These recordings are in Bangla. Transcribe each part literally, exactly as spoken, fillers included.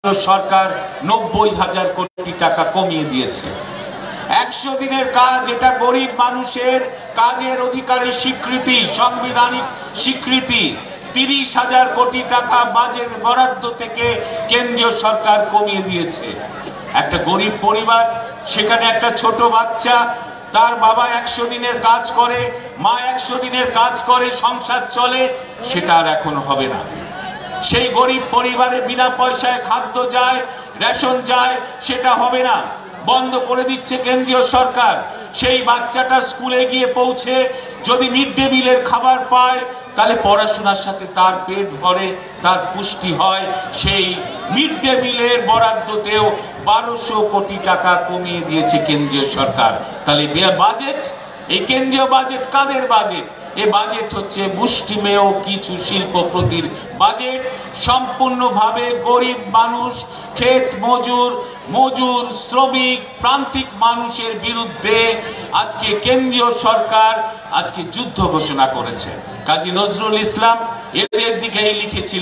সরকার নব্বই হাজার কোটি টাকা কমিয়ে দিয়েছে। একশো দিনের কাজ, এটা গরিব মানুষের কাজের অধিকারের স্বীকৃতি, সাংবিধানিক স্বীকৃতি। তিরিশ হাজার কোটি টাকা বাজেট বরাদ্দ থেকে কেন্দ্রীয় সরকার কমিয়ে দিয়েছে। একটা গরিব পরিবার, সেখানে একটা ছোট বাচ্চা, তার বাবা একশো দিনের কাজ করে, মা একশো দিনের কাজ করে, সংসার চলে, সেটা আর এখন হবে না। সেই গরিব পরিবারে বিনা পয়সায় খাদ্য যায়, রেশন যায়, সেটা হবে না, বন্ধ করে দিচ্ছে কেন্দ্রীয় সরকার। সেই বাচ্চাটা স্কুলে গিয়ে পৌঁছে যদি মিড ডে মিলের খাবার পায়, তাহলে পড়াশোনার সাথে তার পেট ভরে, তার পুষ্টি হয়। সেই মিড ডে মিলের বরাদ্দতেও বারোশো কোটি টাকা কমিয়ে দিয়েছে কেন্দ্রীয় সরকার। তাহলে বাজেট, এই কেন্দ্রীয় বাজেট কাদের বাজেট? এ বাজেট হচ্ছে মুষ্টিমেয় কিছু শিল্পপতির বাজেট। সম্পূর্ণভাবে গরিব মানুষ, ক্ষেত মজুর, মজুর, শ্রমিক, প্রান্তিক মানুষের বিরুদ্ধে আজকে কেন্দ্রীয় সরকার আজকে যুদ্ধ ঘোষণা করেছে। কাজী নজরুল ইসলাম এদের দিকেই লিখেছিল,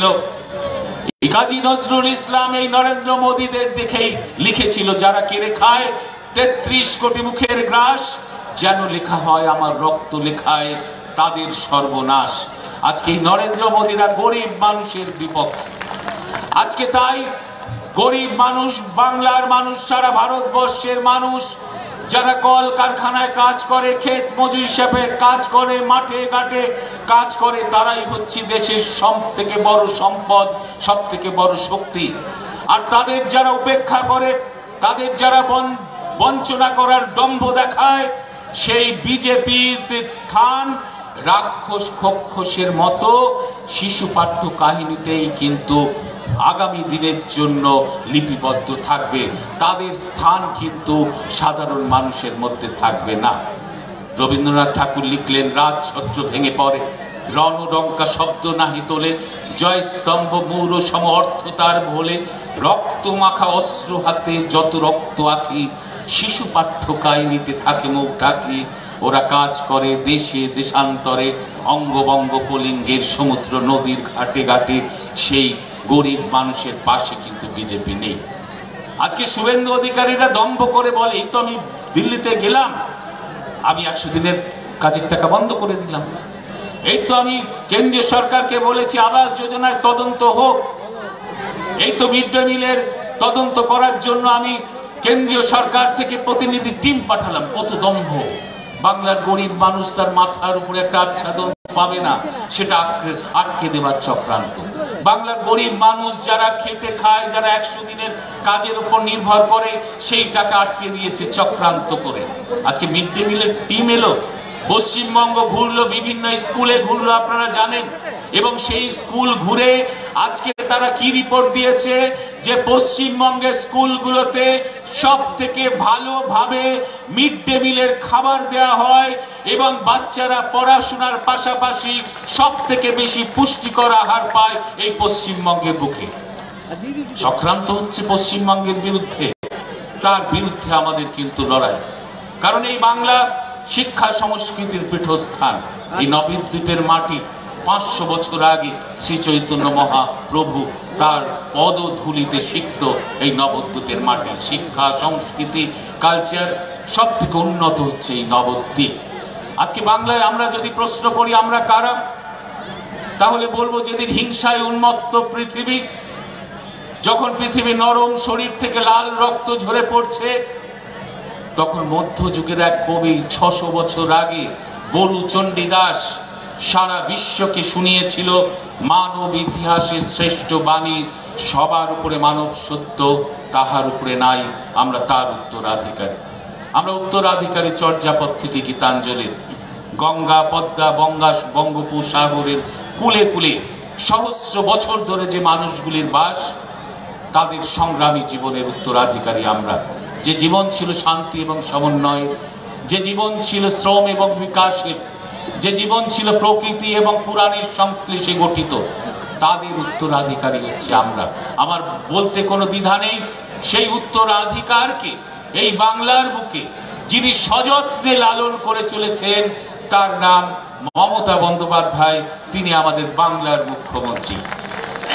কাজী নজরুল ইসলাম এই নরেন্দ্র মোদীদের দেখেই লিখেছিল, যারা কেড়ে খায় তেত্রিশ কোটি মুখের গ্রাস, যেন লেখা হয় আমার রক্ত লেখায় তাদের সর্বনাশ। আজকে এই নরেন্দ্র মোদীরা গরিব মানুষের বিপক্ষে। আজকে তাই গরিব মানুষ, বাংলার মানুষ, সারা ভারতবর্ষের মানুষ যারা কল কারখানায় কাজ করে, ক্ষেত মজুর হিসেবে কাজ করে, মাঠে ঘাটে কাজ করে, তারাই হচ্ছে দেশের সব থেকে বড় সম্পদ, সব থেকে বড় শক্তি। আর তাদের যারা উপেক্ষা করে, তাদের যারা বঞ্চনা করার দম্ভ দেখায়, সেই বিজেপির স্থান রাক্ষস খক্ষসের মতো শিশু পাঠ্য কাহিনীতেই কিন্তু আগামী দিনের জন্য লিপিবদ্ধ থাকবে। তাদের স্থান কিন্তু সাধারণ মানুষের মধ্যে থাকবে না। রবীন্দ্রনাথ ঠাকুর লিখলেন, রাজ ছত্র ভেঙে পড়ে, রণডঙ্কা শব্দ নাহি তোলে, জয় স্তম্ভ মৌর সম অর্থ তার ভোলে, রক্ত মাখা অস্ত্র হাতে যত রক্ত আঁকি, শিশু পাঠ্য কাহিনীতে থাকে মুখ ঢাকি। ওরা কাজ করে দেশে দেশান্তরে, অঙ্গবঙ্গ কলিঙ্গের সমুদ্র নদীর ঘাটে ঘাটে। সেই গরিব মানুষের পাশে কিন্তু বিজেপি নেই। আজকে শুভেন্দু অধিকারীরা দম্ভ করে বলে, এই তো আমি দিল্লিতে গেলাম, আমি একশো দিনের কাজের টাকা বন্ধ করে দিলাম, এই তো আমি কেন্দ্রীয় সরকারকে বলেছি আবাস যোজনায় তদন্ত হোক, এই তো মিড ডে মিলের তদন্ত করার জন্য আমি কেন্দ্রীয় সরকার থেকে প্রতিনিধি টিম পাঠালাম। কত দম্ভ! বাংলার গরিব মানুষ তার মাথার উপরে একটা আচ্ছাদন পাবে না, সেটা আটকে দেবার চক্রান্ত। বাংলার গরিব মানুষ যারা খেটে খায়, যারা একশো দিনের কাজের উপর নির্ভর করে, সেই টাকা আটকে দিয়েছে চক্রান্ত করে। আজকে মিড ডে মিলের টিম এলো, পশ্চিমবঙ্গ ঘুরলো, বিভিন্ন স্কুলে ঘুরলো, আপনারা জানেন, এবং সেই স্কুল ঘুরে আজকে তারা কি রিপোর্ট দিয়েছে, যে পশ্চিমবঙ্গের স্কুলগুলোতে সব থেকে ভালোভাবে মিড ডে মিলের খাবার দেওয়া হয় এবং বাচ্চারা পড়াশোনার পাশাপাশি সব থেকে বেশি পুষ্টিকর আহার পায় এই পশ্চিমবঙ্গের বুকে। চক্রান্ত হচ্ছে পশ্চিমবঙ্গের বিরুদ্ধে, তার বিরুদ্ধে আমাদের কিন্তু লড়াই। কারণ এই বাংলা শিক্ষা সংস্কৃতির পীঠস্থান, এই নবদ্বীপের মাটি পাঁচশো বছর আগে শ্রী চৈতন্য মহাপ্রভু তার পদধূলিতে শিখত। এই নবদ্বীপের মাটি শিক্ষা, সংস্কৃতি, কালচার সব থেকে উন্নত হচ্ছে এই নবদ্বীপ। আজকে বাংলায় আমরা যদি প্রশ্ন করি আমরা কারা, তাহলে বলবো যেদিন হিংসায় উন্মত্ত পৃথিবী, যখন পৃথিবী নরম, শরীর থেকে লাল রক্ত ঝরে পড়ছে, তখন মধ্যযুগের এক কবি ছশো বছর আগে বরু চণ্ডীদাস সারা বিশ্বকে শুনিয়েছিল মানব ইতিহাসের শ্রেষ্ঠ বাণী, সবার উপরে মানব সত্য, তাহার উপরে নাই, আমরা তার উত্তরাধিকারী। আমরা উত্তরাধিকারী চর্যাপদ থেকে গীতাঞ্জলির। গঙ্গা, পদ্মা, বঙ্গা বঙ্গোপসাগরের কুলে কুলে সহস্র বছর ধরে যে মানুষগুলির বাস, তাদের সংগ্রামী জীবনের উত্তরাধিকারী আমরা। যে জীবন ছিল শান্তি এবং সমন্বয়ের, যে জীবন ছিল শ্রম এবং বিকাশের, যে জীবন ছিল প্রকৃতি এবং পুরাণের সংশ্লেষে গঠিত, তাদের উত্তরাধিকারী হচ্ছে আমরা। আমার বলতে কোনো দ্বিধা নেই, সেই উত্তরাধিকারকে এই বাংলার বুকে যিনি সযত্নে লালন করে চলেছেন, তার নাম মমতা বন্দ্যোপাধ্যায়। তিনি আমাদের বাংলার মুখ্যমন্ত্রী।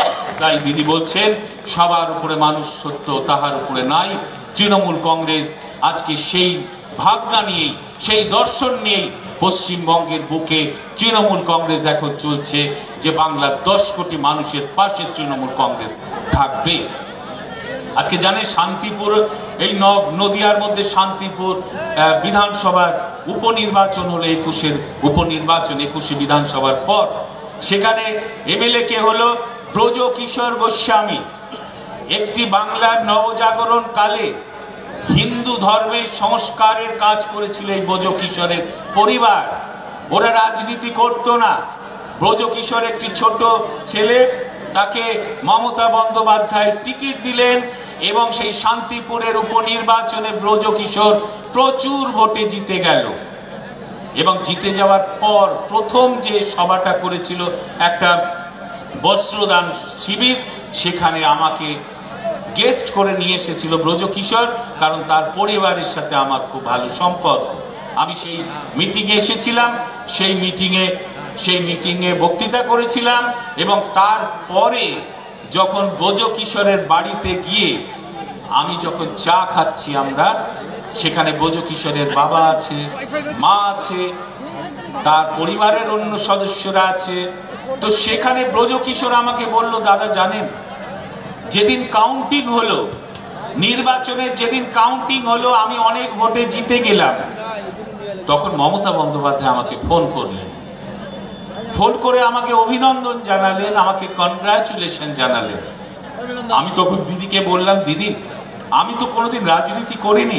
তাই দিদি বলছেন সবার উপরে মানুষ সত্য, তাহার উপরে নাই। তৃণমূল কংগ্রেস আজকে সেই ভাবনা নিয়েই, সেই দর্শন নিয়েই পশ্চিমবঙ্গের বুকে তৃণমূল কংগ্রেস এখন চলছে যে বাংলার দশ কোটি মানুষের পাশে তৃণমূল কংগ্রেস থাকবে। আজকে জানেন শান্তিপুর, এই নদিয়ার মধ্যে শান্তিপুর বিধানসভার উপনির্বাচন হলো, একুশের উপনির্বাচন, একুশে বিধানসভার পর সেখানে এমএলএ কে হলো ব্রজ কিশোর গোস্বামী। একটি বাংলার নবজাগরণ কালে হিন্দু ধর্মের সংস্কারের কাজ করেছিল এই ব্রজ কিশোরের পরিবার। ওরা রাজনীতি করতো না। ব্রজ কিশোর একটি ছোট ছেলে, তাকে মমতা বন্দ্যোপাধ্যায় টিকিট দিলেন এবং সেই শান্তিপুরের উপনির্বাচনে ব্রজ কিশোর প্রচুর ভোটে জিতে গেল। এবং জিতে যাওয়ার পর প্রথম যে সভাটা করেছিল একটা বস্ত্রদান শিবির, সেখানে আমাকে গেস্ট করে নিয়ে এসেছিল ব্রজ কিশোর, কারণ তার পরিবারের সাথে আমার খুব ভালো সম্পর্ক। আমি সেই মিটিংয়ে এসেছিলাম, সেই মিটিংয়ে সেই মিটিংয়ে বক্তৃতা করেছিলাম এবং তারপরে যখন ব্রজ কিশোরের বাড়িতে গিয়ে আমি যখন চা খাচ্ছি, আমরা সেখানে ব্রজ কিশোরের বাবা আছে, মা আছে, তার পরিবারের অন্য সদস্যরা আছে। তো সেখানে ব্রজ কিশোর আমাকে বলল, দাদা জানেন যেদিন কাউন্টিং হলো, নির্বাচনের যেদিন কাউন্টিং হলো, আমি অনেক ভোটে জিতে গেলাম। তখন মমতা বন্দ্যোপাধ্যায় আমাকে ফোন করলেন, ফোন করে আমাকে অভিনন্দন জানালেন, আমাকে কনগ্রাচুলেশন জানালেন। আমি তখন দিদিকে বললাম, দিদি আমি তো কোনোদিন রাজনীতি করিনি,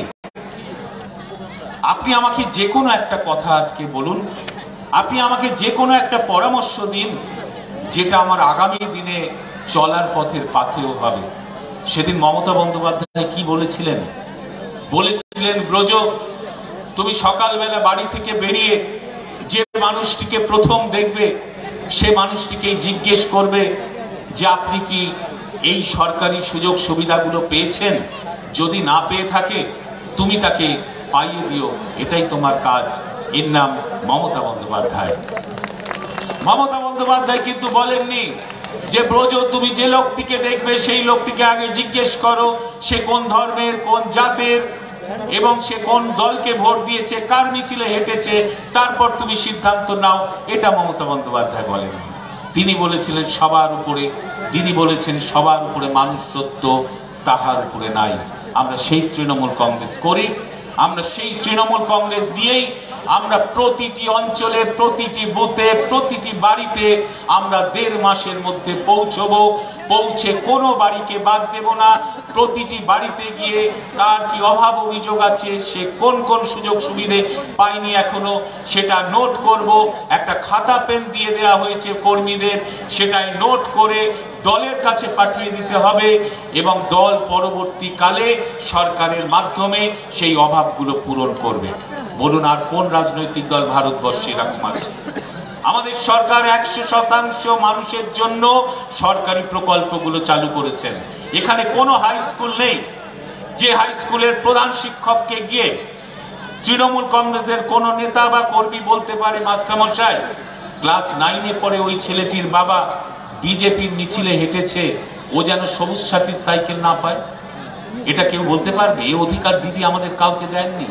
আপনি আমাকে যে কোনো একটা কথা আজকে বলুন, আপনি আমাকে যে কোনো একটা পরামর্শ দিন যেটা আমার আগামী দিনে চলার পথের পাথেয় হবে। সেদিন মমতা বন্দ্যোপাধ্যায় কি বলেছিলেন? বলেছিলেন, ব্রজ তুমি সকালবেলা বাড়ি থেকে বেরিয়ে যে মানুষটিকে প্রথম দেখবে, সে মানুষটিকেই জিজ্ঞেস করবে যে আপনি কি এই সরকারি সুযোগ সুবিধাগুলো পেয়েছেন? যদি না পেয়ে থাকে তুমি তাকে পাইয়ে দিও, এটাই তোমার কাজ। এর নাম মমতা বন্দ্যোপাধ্যায়। মমতা বন্দ্যোপাধ্যায় কিন্তু বলেননি যে ব্রজ তুমি যে লোকটিকে দেখবে সেই লোকটিকে আগে জিজ্ঞেস করো সে কোন ধর্মের, কোন জাতের এবং সে কোন দলকে ভোট দিয়েছে, কার মিছিলে হেঁটেছে, তারপর তুমি সিদ্ধান্ত নাও। এটা মমতা বন্দ্যোপাধ্যায় বলেন। তিনি বলেছিলেন সবার উপরে, দিদি বলেছেন সবার উপরে মানুষ সত্য, তাহার উপরে নাই। আমরা সেই তৃণমূল কংগ্রেস করি, আমরা সেই তৃণমূল কংগ্রেস নিয়েই আমরা প্রতিটি অঞ্চলে, প্রতিটি বুথে, প্রতিটি বাড়িতে আমরা দেড় মাসের মধ্যে পৌঁছবো। পৌঁছে কোনো বাড়িকে বাদ দেব না। প্রতিটি বাড়িতে গিয়ে তার কি অভাব অভিযোগ আছে, সে কোন কোন সুযোগ সুবিধে পায়নি এখনো, সেটা নোট করব। একটা খাতা পেন দিয়ে দেওয়া হয়েছে কর্মীদের, সেটাই নোট করে দলের কাছে পাঠিয়ে দিতে হবে এবং দল পরবর্তীকালে সরকারের মাধ্যমে সেই অভাবগুলো পূরণ করবে। বলুন আর কোন রাজনৈতিক দল ভারতবর্ষে এরকম আছে? আমাদের সরকার একশো শতাংশ মানুষের জন্য সরকারি প্রকল্পগুলো চালু করেছেন। এখানে কোনো হাই স্কুল নেই যে হাই স্কুলের প্রধান শিক্ষককে গিয়ে তৃণমূল কংগ্রেসের কোনো নেতা বা কর্মী বলতে পারে, মাস্টারমশাই ক্লাস নাইনে পড়ে ওই ছেলেটির বাবা বিজেপির মিছিলে হেঁটেছে, ও যেন সবুজ সাথীর সাইকেল না পায়। এটা কেউ বলতে পারবে? এই অধিকার দিদি আমাদের কাউকে দেননি।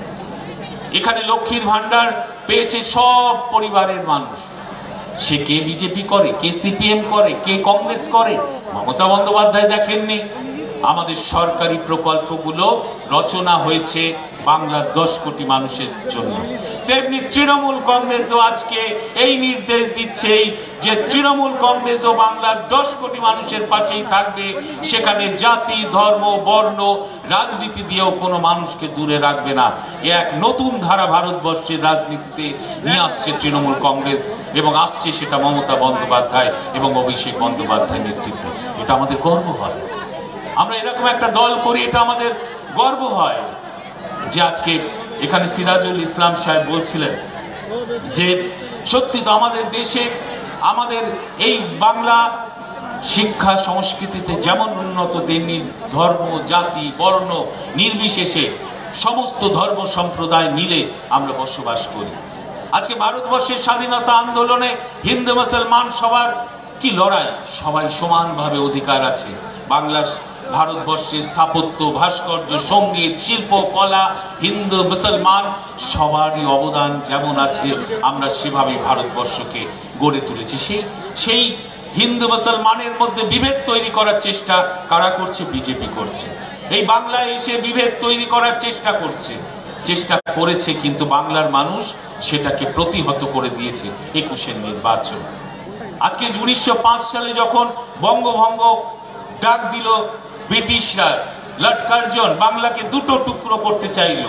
এখানে লক্ষ্মীর ভান্ডার পেয়েছে সব পরিবারের মানুষ। সে কে বিজেপি করে, কে সিপিএম করে, কে কংগ্রেস করে, মমতা বন্দ্যোপাধ্যায় দেখেননি। আমাদের সরকারি প্রকল্পগুলো রচনা হয়েছে বাংলার দশ কোটি মানুষের জন্য। তেমনি তৃণমূল কংগ্রেসও আজকে এই নির্দেশ দিচ্ছে যে তৃণমূল কংগ্রেসও বাংলার দশ কোটি মানুষের পাশেই থাকবে। সেখানে জাতি, ধর্ম, বর্ণ, রাজনীতি দিয়েও কোনো মানুষকে দূরে রাখবে না। এক নতুন ধারা ভারতবর্ষের রাজনীতিতে নিয়ে আসছে তৃণমূল কংগ্রেস এবং আসছে সেটা মমতা বন্দ্যোপাধ্যায় এবং অভিষেক বন্দ্যোপাধ্যায়ের নেতৃত্বে। এটা আমাদের গর্ব হয়। আমরা এরকম একটা দল করি, এটা আমাদের গর্ব হয়। যে আজকে এখানে সিরাজুল ইসলাম সাহেব বলছিলেন যে সত্যি তো আমাদের দেশে, আমাদের এই বাংলা শিক্ষা সংস্কৃতিতে যেমন উন্নত, তেমনি ধর্ম, জাতি, বর্ণ নির্বিশেষে সমস্ত ধর্ম সম্প্রদায় মিলে আমরা বসবাস করি। আজকে ভারতবর্ষের স্বাধীনতা আন্দোলনে হিন্দু মুসলমান সবার কি লড়াই, সবাই সমানভাবে অধিকার আছে। বাংলা ভারতবর্ষের স্থাপত্য, ভাস্কর্য, সঙ্গীত, শিল্প, কলা, হিন্দু মুসলমান সবারই অবদান যেমন আছে, আমরা সেভাবে ভারতবর্ষকে গড়ে তুলেছি। সেই সেই হিন্দু মুসলমানের মধ্যে বিভেদ তৈরি করার চেষ্টা কারা করছে? বিজেপি করছে। এই বাংলায় এসে বিভেদ তৈরি করার চেষ্টা করছে, চেষ্টা করেছে, কিন্তু বাংলার মানুষ সেটাকে প্রতিহত করে দিয়েছে একুশের নির্বাচন। আজকে উনিশশো পাঁচ সালে যখন বঙ্গভঙ্গ ডাক দিল ব্রিটিশরা, লটকারজন বাংলাকে দুটো টুকরো করতে চাইল,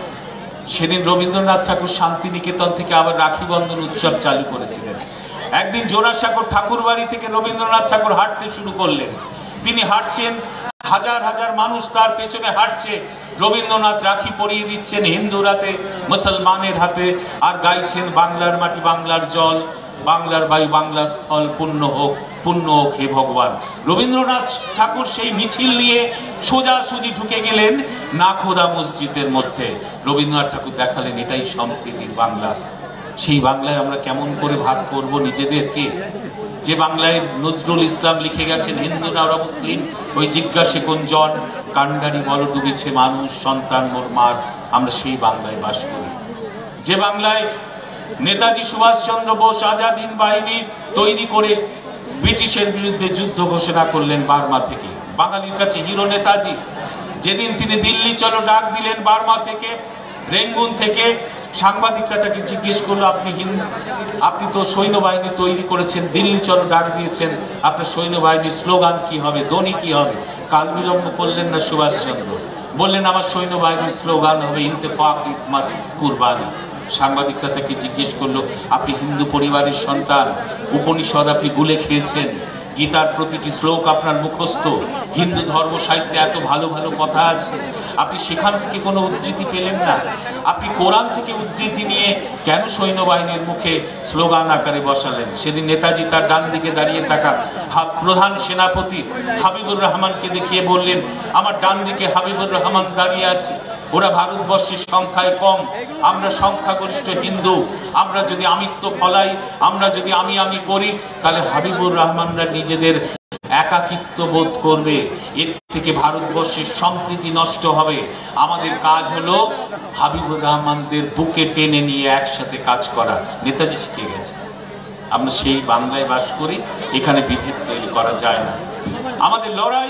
সেদিন রবীন্দ্রনাথ ঠাকুর শান্তিনিকেতন থেকে আবার রাখি বন্ধন উৎসব চালু করেছিলেন। একদিন জোড়াসাঁকোর ঠাকুর বাড়ি থেকে রবীন্দ্রনাথ ঠাকুর হাঁটতে শুরু করলেন। তিনি হাঁটছেন, হাজার হাজার মানুষ তার পেছনে হাঁটছে, রবীন্দ্রনাথ রাখি পরিয়ে দিচ্ছেন হিন্দুর হাতে, মুসলমানের হাতে, আর গাইছেন বাংলার মাটি বাংলার জল, বাংলার বায়ু বাংলার স্থল, পুণ্য হোক পুণ্য হোক হে ভগবান। রবীন্দ্রনাথ ঠাকুর সেই মিছিল নিয়ে সোজাসুজি ঢুকে গেলেন নাখোদা মসজিদের মধ্যে। রবীন্দ্রনাথ ঠাকুর দেখালেন এটাই সম্প্রীতির বাংলা। সেই বাংলায় আমরা কেমন করে ভাগ করব নিজেদেরকে? যে বাংলায় নজরুল ইসলাম লিখে গেছেন, হিন্দু না ওরা মুসলিম, ওই জিজ্ঞাসে কোন জন, কান্ডারি বল ডুবেছে মানুষ, সন্তান মোর মার, আমরা সেই বাংলায় বাস করি। যে বাংলায় নেতাজি সুভাষচন্দ্র বোস আজাদ হিন্দ বাহিনী তৈরি করে ব্রিটিশের বিরুদ্ধে যুদ্ধ ঘোষণা করলেন বার্মা থেকে, বাঙালির কাছে হিরো নেতাজি। যেদিন তিনি দিল্লি চলো ডাক দিলেন বার্মা থেকে, রেঙ্গুন থেকে, সাংবাদিকরা তাকে জিজ্ঞেস করলো, আপনি হিন্দু, আপনি তো সৈন্যবাহিনী তৈরি করেছেন, দিল্লি চলো ডাক দিয়েছেন, আপনার সৈন্যবাহিনীর স্লোগান কি হবে, ধ্বনি কি হবে? কাল বিলম্ব করলেন না সুভাষচন্দ্র, বললেন আমার সৈন্যবাহিনীর স্লোগান হবে ইন্তেফাক ইতমাদ কুরবানি। সাংবাদিকরা তাকে জিজ্ঞেস করলো, আপনি হিন্দু পরিবারের সন্তান, উপনিষদ আপনি গুলে খেয়েছেন, গীতার প্রতিটি শ্লোক আপনার মুখস্থ, হিন্দু ধর্ম সাহিত্যে এত ভালো ভালো কথা আছে, আপনি সেখান থেকে কোনো উদ্ধৃতি পেলেন না? আপনি কোরআন থেকে উদ্ধৃতি নিয়ে কেন সৈন্যবাহিনীর মুখে স্লোগান আকারে বসালেন? সেদিন নেতাজি তার ডান দিকে দাঁড়িয়ে থাকা প্রধান সেনাপতি হাবিবুর রহমানকে দেখিয়ে বললেন, আমার ডান দিকে হাবিবুর রহমান দাঁড়িয়ে আছে, ওরা ভারতবর্ষের সংখ্যায় কম, আমরা সংখ্যাগরিষ্ঠ হিন্দু, আমরা যদি আমিত্ব ফলাই, আমরা যদি আমি আমি করি, তাহলে হাবিবুর রহমানরা নিজেদের একাকিত্ব বোধ করবে, এর থেকে ভারতবর্ষের সম্প্রীতি নষ্ট হবে। আমাদের কাজ হলো হাবিবুর রহমানদের বুকে টেনে নিয়ে একসাথে কাজ করা। নেতাজি শিখে গেছে। আমরা সেই বাংলায় বাস করি, এখানে বিভেদ তৈরি করা যায় না। আমাদের লড়াই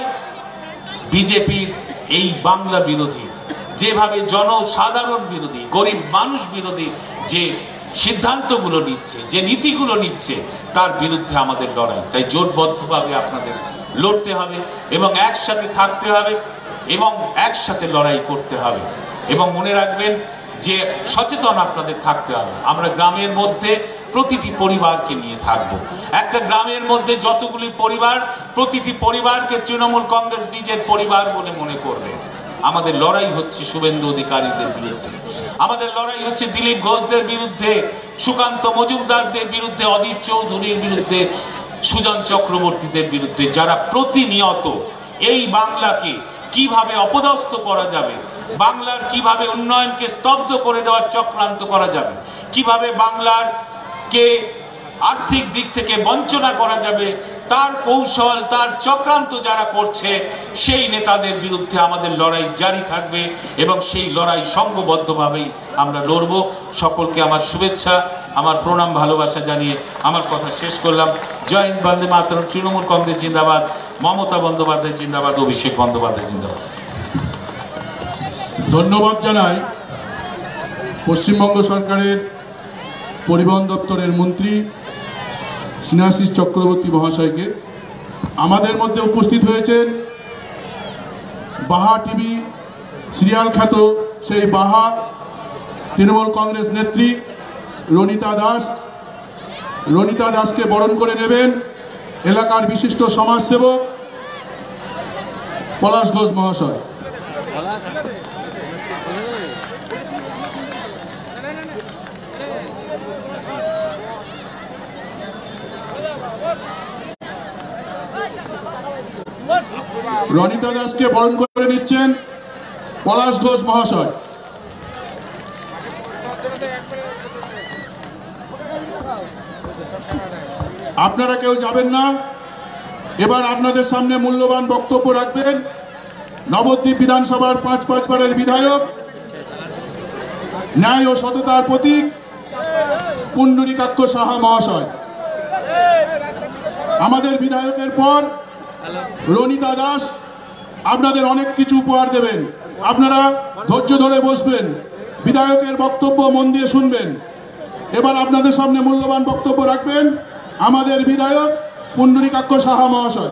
বিজেপির এই বাংলা বিরোধী, যেভাবে জনসাধারণ বিরোধী, গরিব মানুষ বিরোধী যে সিদ্ধান্তগুলো নিচ্ছে, যে নীতিগুলো নিচ্ছে, তার বিরুদ্ধে আমাদের লড়াই। তাই জোটবদ্ধভাবে আপনাদের লড়তে হবে এবং একসাথে থাকতে হবে এবং একসাথে লড়াই করতে হবে। এবং মনে রাখবেন যে সচেতন আপনাদের থাকতে হবে। আমরা গ্রামের মধ্যে প্রতিটি পরিবারকে নিয়ে থাকব। একটা গ্রামের মধ্যে যতগুলি পরিবার, প্রতিটি পরিবারকে তৃণমূল কংগ্রেস নিজের পরিবার বলে মনে করবে। আমাদের লড়াই হচ্ছে শুভেন্দু অধিকারীদের বিরুদ্ধে, আমাদের লড়াই হচ্ছে দিলীপ ঘোষদের বিরুদ্ধে, সুকান্ত মজুমদারদের বিরুদ্ধে, অধীর চৌধুরীর বিরুদ্ধে, সুজন চক্রবর্তীদের বিরুদ্ধে, যারা প্রতিনিয়ত এই বাংলাকে কিভাবে অপদস্থ করা যাবে, বাংলার কিভাবে উন্নয়নকে স্তব্ধ করে দেওয়ার চক্রান্ত করা যাবে, কিভাবে বাংলার কে আর্থিক দিক থেকে বঞ্চনা করা যাবে, তার কৌশল, তার চক্রান্ত যারা করছে, সেই নেতাদের বিরুদ্ধে আমাদের লড়াই জারি থাকবে এবং সেই লড়াই সংঘবদ্ধভাবেই আমরা লড়ব। সকলকে আমার শুভেচ্ছা, আমার প্রণাম, ভালোবাসা জানিয়ে আমার কথা শেষ করলাম। জয় হিন্দ, বন্দে মাতরম। তৃণমূল কংগ্রেস জিন্দাবাদ, মমতা বন্দ্যোপাধ্যায় জিন্দাবাদ, অভিষেক বন্দ্যোপাধ্যায় জিন্দাবাদ। ধন্যবাদ জানাই পশ্চিমবঙ্গ সরকারের পরিবহন দপ্তরের মন্ত্রী স্নেহাশিস চক্রবর্তী মহাশয়কে। আমাদের মধ্যে উপস্থিত হয়েছেন বাহা টিভি সিরিয়াল খ্যাত সেই বাহা তৃণমূল কংগ্রেস নেত্রী রনিতা দাস। রনিতা দাসকে বরণ করে নেবেন এলাকার বিশিষ্ট সমাজসেবক পলাশ ঘোষ মহাশয়। রনিতা দাসকে বরণ করে নিচ্ছেন পলাশ ঘোষ মহাশয়। আপনারা কেউ যাবেন না। এবার আপনাদের সামনে মূল্যবান বক্তব্য রাখবেন নবদ্বীপ বিধানসভার পাঁচ পাঁচবারের বিধায়ক, ন্যায় ও সততার প্রতীক পুণ্ডরীকাক্ষ সাহা মহাশয়। আমাদের বিধায়কের পর রনিতা দাস আপনাদের অনেক কিছু উপহার দেবেন। আপনারা ধৈর্য ধরে বসবেন, বিধায়কের বক্তব্য মন দিয়ে শুনবেন। এবার আপনাদের সামনে মূল্যবান বক্তব্য রাখবেন আমাদের বিধায়ক পুণ্ডরীকাক্ষ সাহা মহাশয়।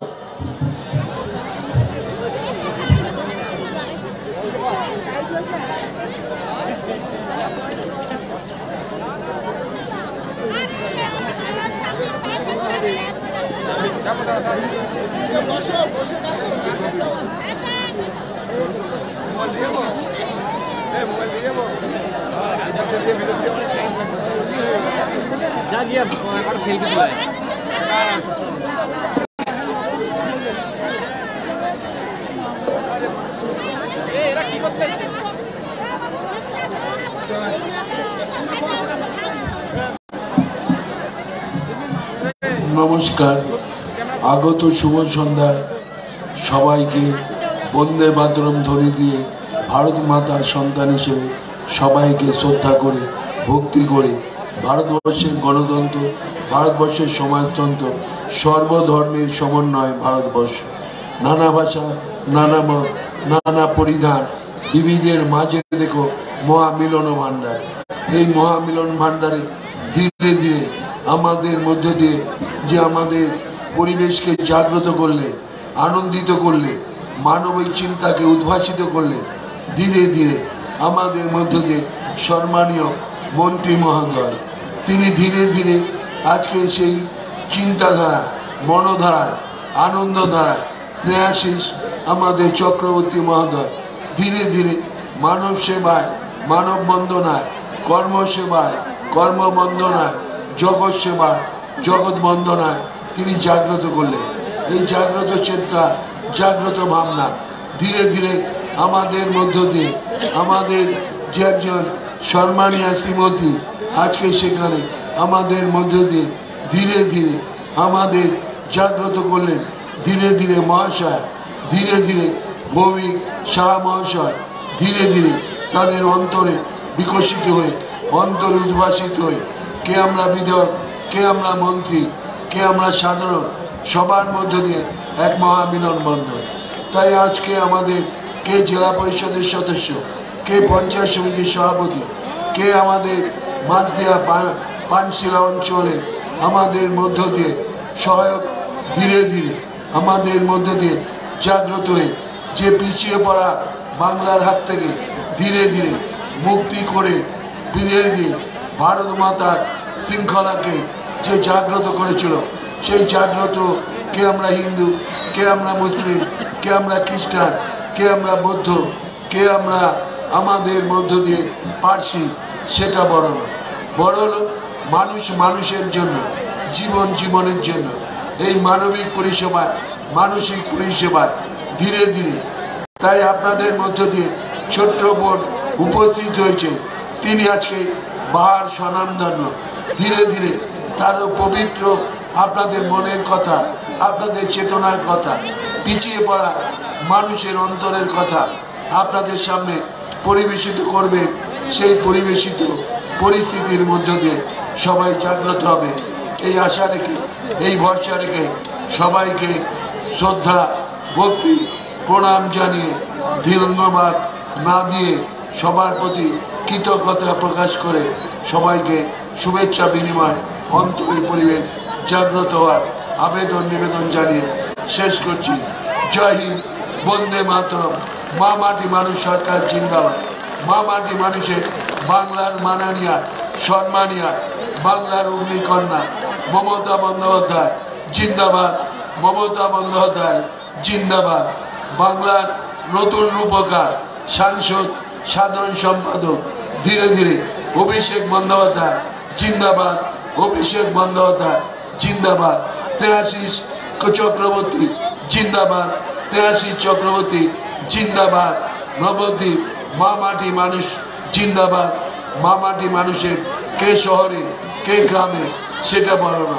নমস্কার, আগত শুভ সন্ধ্যায় সবাইকে বন্দে মাতরম ধ্বনি দিয়ে ভারত মাতার সন্তান হিসেবে সবাইকে শ্রদ্ধা করে ভক্তি করে ভারতবর্ষের গণতন্ত্র, ভারতবর্ষের সমাজতন্ত্র, সর্বধর্মের সমন্বয় ভারতবর্ষ, নানা ভাষা, নানা মত, নানা পরিধান, বিবিধের মাঝে দেখো মহামিলন ভাণ্ডার। এই মহামিলন ভাণ্ডারে ধীরে ধীরে আমাদের মধ্য দিয়ে যে আমাদের পরিবেশকে জাগ্রত করলে, আনন্দিত করলে, মানবিক চিন্তাকে উদ্ভাসিত করলে, ধীরে ধীরে আমাদের মধ্য দিয়ে সম্মানীয় মন্ত্রী মহোদয় তিনি ধীরে ধীরে আজকে সেই চিন্তাধারা, মনোধারায়, আনন্দধারায় স্নেহাশিস আমাদের চক্রবর্তী মহোদয় ধীরে ধীরে মানব সেবায়, মানব বন্দনায়, কর্মসেবায়, কর্মবন্দনায়, জগৎ সেবায়, জগৎ বন্দনায় তিনি জাগ্রত করলেন। এই জাগ্রত চেতনা, জাগ্রত ভাবনা ধীরে ধীরে আমাদের মধ্য দিয়ে আমাদের যে একজন সম্মানীয় শ্রীমতী আজকে সেখানে আমাদের মধ্য দিয়ে ধীরে ধীরে আমাদের জাগ্রত করলেন। ধীরে ধীরে মহাশয়, ধীরে ধীরে ভৌমিক শাহ মহাশয় ধীরে ধীরে তাদের অন্তরে বিকশিত হয়ে, অন্তরে উদ্ভাসিত হয়ে, কে আমরা বিধায়ক, কে আমরা মন্ত্রী, কে আমরা সাধারণ, সবার মধ্য দিয়ে এক মহামিলন বন্ধন। তাই আজকে আমাদের কে জেলা পরিষদের সদস্য, কে পঞ্চায়েত সমিতির সভাপতি, কে আমাদের মাঝদিয়া পানশিলা অঞ্চলে আমাদের মধ্য দিয়ে সহায়ক ধীরে ধীরে আমাদের মধ্য দিয়ে জাগ্রত হয়ে যে পিছিয়ে পড়া বাংলার হাত থেকে ধীরে ধীরে মুক্তি করে ধীরে ধীরে ভারত মাতার শৃঙ্খলাকে যে জাগ্রত করেছিল, সেই জাগ্রত কে আমরা হিন্দু, কে আমরা মুসলিম, কে আমরা খ্রিস্টান, কে আমরা বৌদ্ধ, কে আমরা আমাদের মধ্য দিয়ে পার্সি, সেটা বড় না। বড় হলো মানুষ মানুষের জন্য, জীবন জীবনের জন্য, এই মানবিক পরিষেবায়, মানসিক পরিষেবায় ধীরে ধীরে। তাই আপনাদের মধ্য দিয়ে ছোট্ট বোন উপস্থিত হয়েছে, তিনি আজকে বাহার স্বনামধন্য। ধীরে ধীরে তারও পবিত্র আপনাদের মনের কথা, আপনাদের চেতনার কথা, পিছিয়ে পড়া মানুষের অন্তরের কথা আপনাদের সামনে পরিবেশিত করবেন। সেই পরিবেশিত পরিস্থিতির মধ্য দিয়ে সবাই জাগ্রত হবে, এই আশা রেখে, এই ভরসা রেখে সবাইকে শ্রদ্ধা, ভক্তি, প্রণাম জানিয়ে, ধন্যবাদ না দিয়ে সবার প্রতি কৃতজ্ঞতা প্রকাশ করে সবাইকে শুভেচ্ছা বিনিময়, অন্তরের পরিবেশ জাগ্রত হওয়ার আবেদন নিবেদন জানিয়ে শেষ করছি। জয় হিন্দ, বন্দে মাতরম, মা মাটি মানুষ সরকার জিন্দাবাদ। মা মাটি মানুষের বাংলার মাননীয়া, সম্মানিয়া, বাংলার অগ্নিকন্যা মমতা বন্দ্যোপাধ্যায় জিন্দাবাদ, মমতা বন্দ্যোপাধ্যায় জিন্দাবাদ। বাংলার নতুন রূপকার, সাংসদ, সাধারণ সম্পাদক ধীরে ধীরে অভিষেক বন্দ্যোপাধ্যায় জিন্দাবাদ, অভিষেক বন্দ্যোপাধ্যায় জিন্দাবাদ। স্নেহাশিস চক্রবর্তী জিন্দাবাদ, স্নেহাশিস চক্রবর্তী জিন্দাবাদ। নবদ্বীপ মা মাটি মানুষ জিন্দাবাদ। মা মাটি মানুষের কে শহরে, কে গ্রামে সেটা বড় নয়,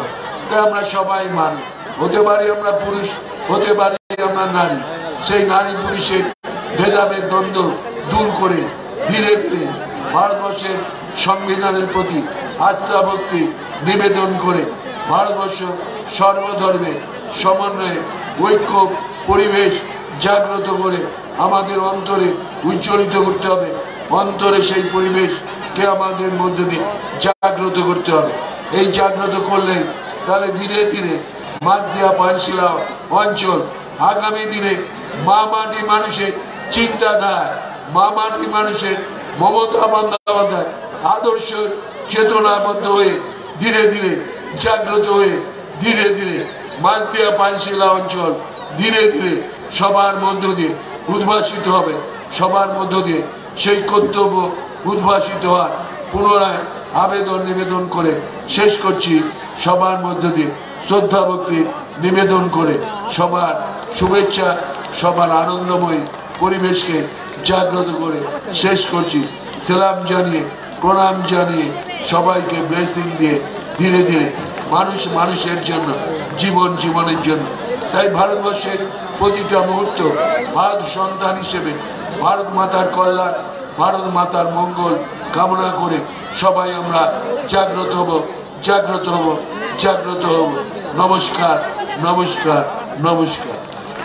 তাই আমরা সবাই মানি। হতে পারি আমরা পুরুষ, হতে পারি আমরা নারী। সেই নারী পুরুষের ভেদাভেদ দ্বন্দ্ব দূর করে ধীরে ধীরে ভারতবর্ষের সংবিধানের প্রতি আস্থা ভক্তি নিবেদন করে ভারতবর্ষ সর্বধর্মের সমন্বয়ে ঐক্য পরিবেশ জাগ্রত করে আমাদের অন্তরে উজ্জ্বলিত করতে হবে। অন্তরে সেই পরিবেশকে আমাদের মধ্যে দিয়ে জাগ্রত করতে হবে। এই জাগ্রত করলে তাহলে ধীরে ধীরে মাঝদিয়া পানশিলা অঞ্চল আগামী দিনে মা মাটি মানুষের চিন্তাধারা, মা মাটি মানুষের মমতা বন্দ্যোপাধ্যায় আদর্শ চেতনাবদ্ধ হয়ে ধীরে ধীরে জাগ্রত হয়ে ধীরে ধীরে মাঝদিয়া পানশিলা অঞ্চল ধীরে ধীরে সবার মধ্য দিয়ে উদ্ভাসিত হবে। সবার মধ্য দিয়ে সেই কর্তব্য উদ্ভাসিত হওয়ার পুনরায় আবেদন নিবেদন করে শেষ করছি। সবার মধ্য দিয়ে শ্রদ্ধা ভক্তি নিবেদন করে সবার শুভেচ্ছা, সবার আনন্দময়ী পরিবেশকে জাগ্রত করে শেষ করছি। সালাম জানিয়ে প্রণাম জানিয়ে সবাইকে ব্লেসিং দিয়ে ধীরে ধীরে মানুষ মানুষের জন্য, জীবন জীবনের জন্য। তাই ভারতবর্ষের প্রতিটা মুহূর্ত ভারত সন্তান হিসেবে ভারত মাতার কল্যাণ, ভারত মাতার মঙ্গল কামনা করে সবাই আমরা জাগ্রত হব, জাগ্রত হব, জাগ্রত হব। নমস্কার, নমস্কার, নমস্কার।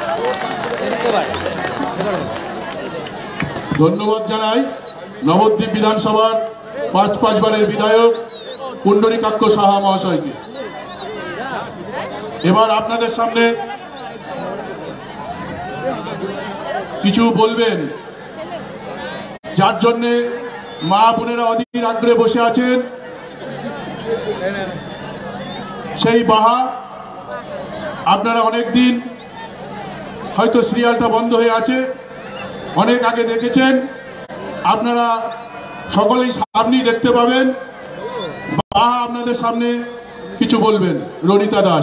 ধন্যবাদ জানাই নবদ্বীপ বিধানসভার পাঁচ পাঁচবারের বিধায়ক পুণ্ডরীকাক্ষ সাহা মহাশয়কে। এবার আপনাদের সামনে কিছু বলবেন, যার জন্যে মা বোনেরা অধীর আগ্রহে বসে আছেন, সেই বাহা। আপনারা অনেক দিন হয়তো সিরিয়ালটা বন্ধ হয়ে আছে, অনেক আগে দেখেছেন, আপনারা সকলেই সামনেই দেখতে পাবেন। বাহা আপনাদের সামনে কিছু বলবেন। রনিতা দাস।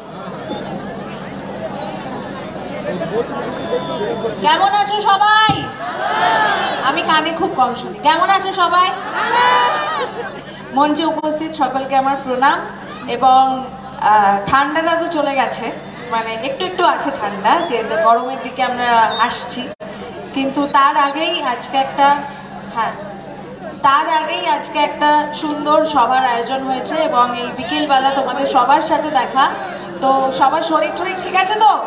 কেমন আছো সবাই? আমি কানে খুব কম শুনি। কেমন আছো সবাই? মঞ্চে উপস্থিত সকলকে আমার প্রণাম। এবং ঠান্ডাটা তো চলে গেছে, মানে একটু একটু আছে ঠান্ডা, গরমের দিকে আমরা আসছি। কিন্তু তার আগেই আজকে একটা হ্যাঁ তার আগেই আজকে একটা সুন্দর সভার আয়োজন হয়েছে এবং এই বিকেলবেলা তোমাদের সবার সাথে দেখা। তো সবার শরীর টরীর ঠিক আছে তো?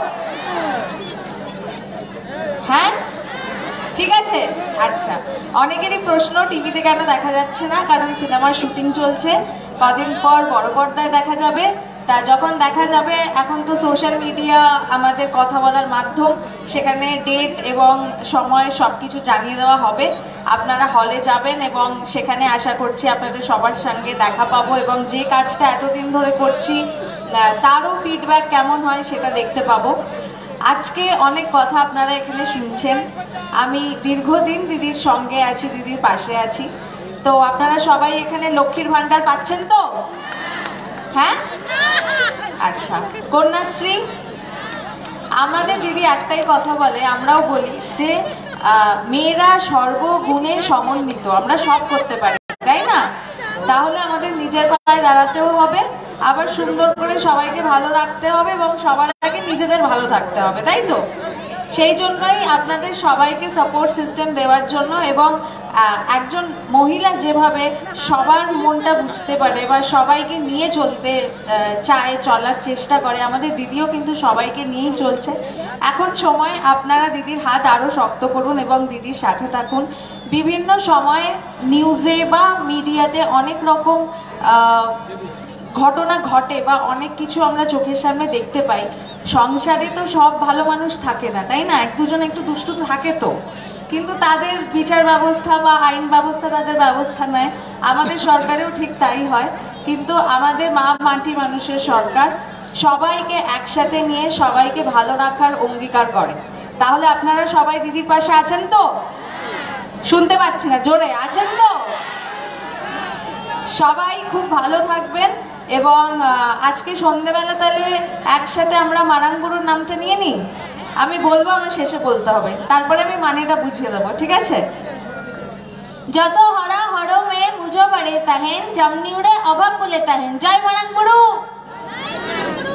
হ্যাঁ, ঠিক আছে। আচ্ছা, অনেকেরই প্রশ্ন টিভিতে কেন দেখা যাচ্ছে না, কারণ সিনেমার শুটিং চলছে, কদিন পর বড় পর্দায় দেখা যাবে। তা যখন দেখা যাবে, এখন তো সোশ্যাল মিডিয়া আমাদের কথা বলার মাধ্যম, সেখানে ডেট এবং সময় সব কিছু জানিয়ে দেওয়া হবে। আপনারা হলে যাবেন এবং সেখানে আশা করছি আপনাদের সবার সঙ্গে দেখা পাবো এবং যে কাজটা এতদিন ধরে করছি তারও ফিডব্যাক কেমন হয় সেটা দেখতে পাবো। আজকে অনেক কথা আপনারা এখানে শুনছেন। আমি দীর্ঘদিন দিদির সঙ্গে আছি, দিদির পাশে আছি। তো আপনারা সবাই এখানে লক্ষ্মীর ভান্ডার পাচ্ছেন তো? হ্যাঁ, আচ্ছা। কন্যাশ্রী, আমাদের দিদি একটাই কথা বলে, আমরাও বলি যে মেয়েরা সর্বগুণে সমন্বিত, আমরা সব করতে পারি, তাই না? তাহলে আমাদের নিজের পায়ে দাঁড়াতেও হবে, আবার সুন্দর করে সবাইকে ভালো রাখতে হবে এবং সবার আগে নিজেদের ভালো থাকতে হবে, তাই তো? সেই জন্যই আপনাদের সবাইকে সাপোর্ট সিস্টেম দেওয়ার জন্য এবং একজন মহিলা যেভাবে সবার মনটা বুঝতে পারে বা সবাইকে নিয়ে চলতে চায়, চলার চেষ্টা করে, আমাদের দিদিও কিন্তু সবাইকে নিয়েই চলছে। এখন সময় আপনারা দিদির হাত আরও শক্ত করুন এবং দিদির সাথে থাকুন। বিভিন্ন সময়ে নিউজে বা মিডিয়াতে অনেক রকম ঘটনা ঘটে বা অনেক কিছু আমরা চোখের সামনে দেখতে পাই। সংসারে তো সব ভালো মানুষ থাকে না, তাই না? এক দুজন একটু দুষ্টু থাকে তো, কিন্তু তাদের বিচার ব্যবস্থা বা আইন ব্যবস্থা তাদের ব্যবস্থা নেয়। আমাদের সরকারেও ঠিক তাই হয়। কিন্তু আমাদের মা মাটি মানুষের সরকার সবাইকে একসাথে নিয়ে সবাইকে ভালো রাখার অঙ্গীকার করে। তাহলে আপনারা সবাই দিদির পাশে আছেন তো? শুনতে পাচ্ছি না, জোরে আছেন তো? সবাই খুব ভালো থাকবেন এবং আজকে সন্ধ্যেবেলা তাহলে একসাথে আমরা মারাঙ্গুরুর নামটা নিয়ে নিই। আমি বলবো, আমার শেষে বলতে হবে, তারপরে আমি মানেটা বুঝিয়ে দেবো, ঠিক আছে? যত হরা হর মে মুজো বড়ে তাহেন, জামনি উড়ে অভাব বলে তাহেন। জয় মারাঙ্গুরু।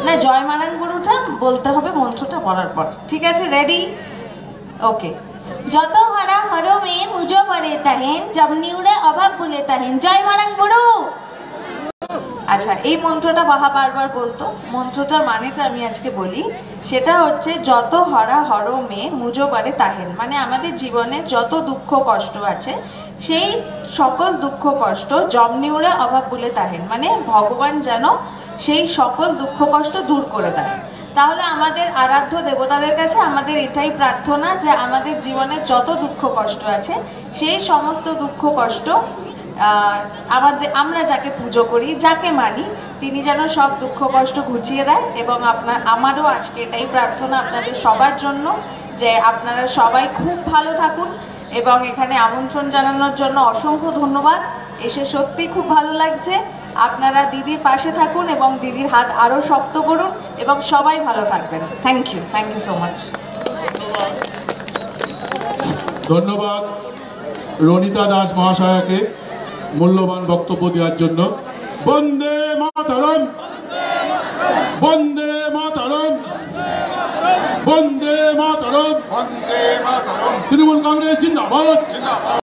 না, জয় মারান গুরুটা বলতে হবে মন্ত্রটা বলার পর। ঠিক আছে, রেডি? ওকে। যত হরা হর মে মুজো বরে তাহেন, জমনি উড়ে অভাব বলে তাহেন, জয় মারান গুরু। আচ্ছা, এই মন্ত্রটা বাহা বারবার বলতো। মন্ত্রটার মানেটা আমি আজকে বলি। সেটা হচ্ছে যত হরা হর মে মুজো বরে তাহেন, মানে আমাদের জীবনে যত দুঃখ কষ্ট আছে সেই সকল দুঃখ কষ্ট জমনি উড়ে অভাব বলে তাহেন, মানে ভগবান যেন সেই সকল দুঃখ কষ্ট দূর করে দেয়। তাহলে আমাদের আরাধ্য দেবতাদের কাছে আমাদের এটাই প্রার্থনা যে আমাদের জীবনে যত দুঃখ কষ্ট আছে সেই সমস্ত দুঃখ কষ্ট আমাদের, আমরা যাকে পুজো করি, যাকে মানি, তিনি যেন সব দুঃখ কষ্ট ঘুচিয়ে দেয়। এবং আপনার আমারও আজকে এটাই প্রার্থনা আপনাদের সবার জন্য যে আপনারা সবাই খুব ভালো থাকুন। এবং এখানে আমন্ত্রণ জানানোর জন্য অসংখ্য ধন্যবাদ। এসে সত্যি খুব ভালো লাগছে। আপনারা দিদির পাশে থাকুন এবং দিদির হাত আরও শক্ত করুন এবং সবাই ভালো থাকবেন। Thank you, thank you so much. ধন্যবাদ রনিতা দাস মহাশয়াকে মূল্যবান বক্তব্য দেওয়ার জন্য। বন্দে মাতরম, বন্দে মাতরম, বন্দে মাতরম, তৃণমূল কংগ্রেস জিন্দাবাদ।